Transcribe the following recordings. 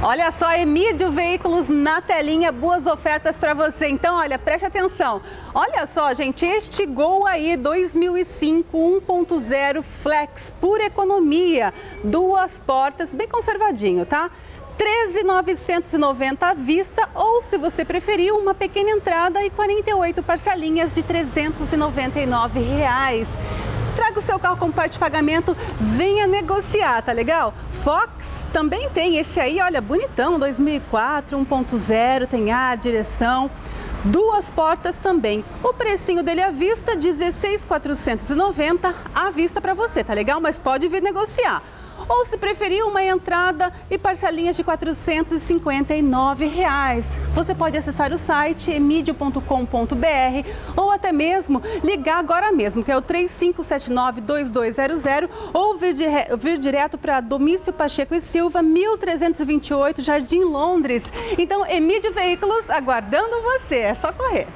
Olha só, Emídio Veículos na telinha, boas ofertas para você. Então, olha, preste atenção. Olha só, gente, este Gol aí 2005 1.0 Flex, pura economia, duas portas, bem conservadinho, tá? 13.990 à vista ou, se você preferir, uma pequena entrada e 48 parcelinhas de R$ 399. Traga o seu carro com parte de pagamento, venha negociar, tá legal? Fox também tem esse aí, olha, bonitão, 2004, 1.0, tem ar, direção, duas portas também. O precinho dele à vista, 16.490 à vista para você, tá legal? Mas pode vir negociar. Ou, se preferir, uma entrada e parcelinhas de R$ 459. Você pode acessar o site emidio.com.br ou até mesmo ligar agora mesmo, que é o 3579-2200, ou vir direto para Domício Pacheco e Silva, 1328, Jardim Londres. Então, Emídio Veículos aguardando você, é só correr.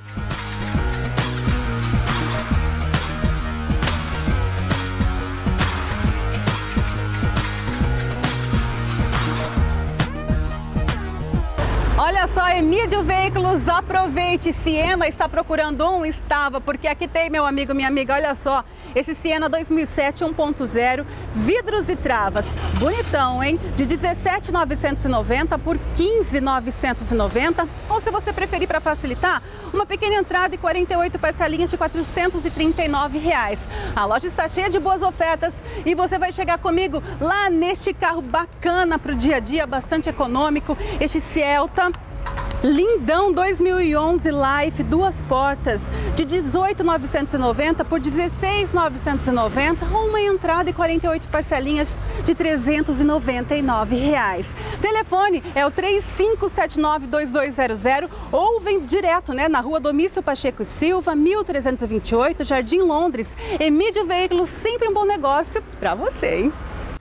Olha só, Emídio Veículos, aproveite. Siena está procurando um? Estava, porque aqui tem, meu amigo, minha amiga, olha só. Esse Siena 2007 1.0, vidros e travas, bonitão, hein? De 17.990 por 15.990. Ou, se você preferir, para facilitar, uma pequena entrada e 48 parcelinhas de R$ 439. A loja está cheia de boas ofertas e você vai chegar comigo lá neste carro bacana para o dia a dia, bastante econômico, este Celta lindão 2011 Life, duas portas, de 18.990 por 16.990, ou uma entrada e 48 parcelinhas de R$ 399. Telefone é o 3579-2200 ou vem direto, né, na rua Domício Pacheco e Silva, 1328, Jardim Londres. Emídio Veículos, sempre um bom negócio para você, hein?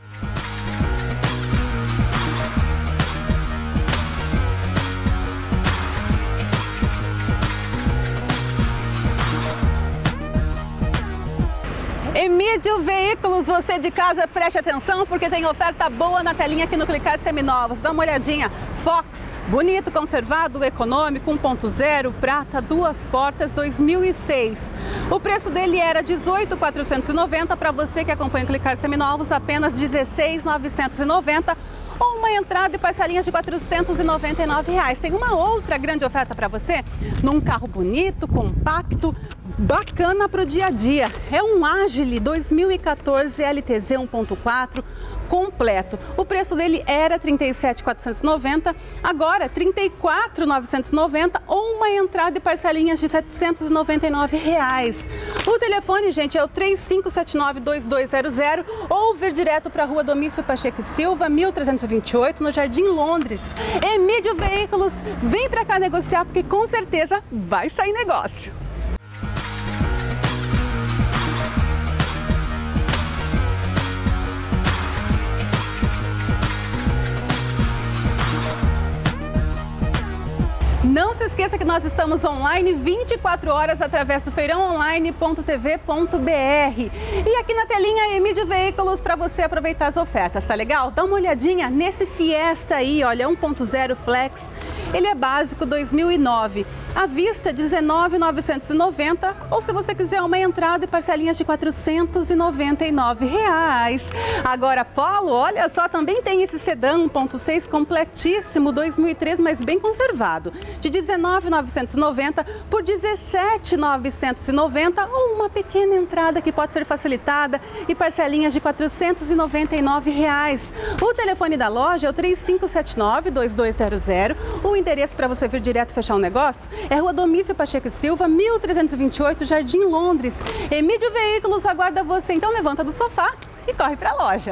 Emídio Veículos, você de casa preste atenção porque tem oferta boa na telinha aqui no Clicar Seminovos. Dá uma olhadinha. Fox, bonito, conservado, econômico, 1.0, prata, duas portas, 2006. O preço dele era R$ 18.490, para você que acompanha o Clicar Seminovos, apenas R$ 16.990. Ou uma entrada e parcelinhas de R$ 499. Tem uma outra grande oferta para você, num carro bonito, compacto, bacana para o dia a dia. É um Agile 2014 LTZ 1.4 completo. O preço dele era R$ 37.490, agora R$ 34.990 ou uma entrada e parcelinhas de R$ 799. O telefone, gente, é o 3579-2200 ou vir direto para a rua Domício Pacheco e Silva, 1328, no Jardim Londres. Emídio Veículos, vem para cá negociar porque com certeza vai sair negócio. Não se esqueça que nós estamos online 24 horas através do feirãoonline.tv.br. E aqui na telinha, Emídio Veículos, para você aproveitar as ofertas, tá legal? Dá uma olhadinha nesse Fiesta aí, olha, 1.0 Flex. Ele é básico 2009. À vista, R$ 19.990, ou, se você quiser, uma entrada e parcelinhas de R$ 499. Agora, Polo, olha só, também tem esse sedã 1.6 completíssimo, 2003, mas bem conservado, de R$ 19.990 por R$ 17.990, ou uma pequena entrada que pode ser facilitada e parcelinhas de R$ 499. O telefone da loja é o 3579-2200. O endereço para você vir direto fechar um negócio é Rua Domício Pacheco e Silva, 1328, Jardim Londres. Emídio Veículos aguarda você, então levanta do sofá e corre para a loja.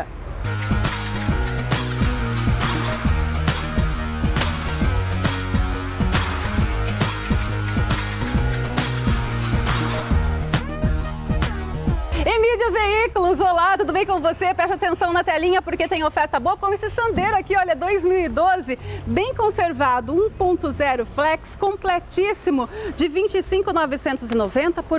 Emídio Veículos, ao lado tudo bem com você? Preste atenção na telinha porque tem oferta boa, como esse Sandero aqui, olha, 2012, bem conservado, 1.0 Flex, completíssimo, de 25.990 por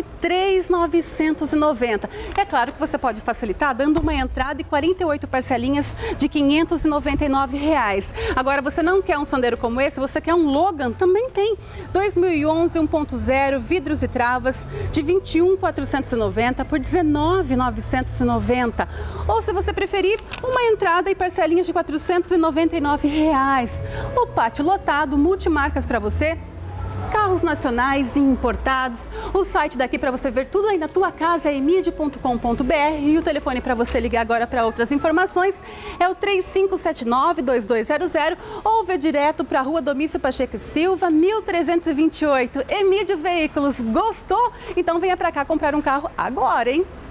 23.990. É claro que você pode facilitar dando uma entrada e 48 parcelinhas de R$ 599. Agora, você não quer um Sandero como esse, você quer um Logan? Também tem. 2011, 1.0, vidros e travas, de 21.490 por 19.990. Ou, se você preferir, uma entrada e parcelinhas de R$ 499. O pátio lotado, multimarcas para você. Carros nacionais e importados. O site daqui para você ver tudo aí na tua casa é emid.com.br e o telefone para você ligar agora para outras informações é o 3579-2200 ou ver direto para a Rua Domício Pacheco Silva, 1328. Emídio Veículos, gostou? Então venha para cá comprar um carro agora, hein?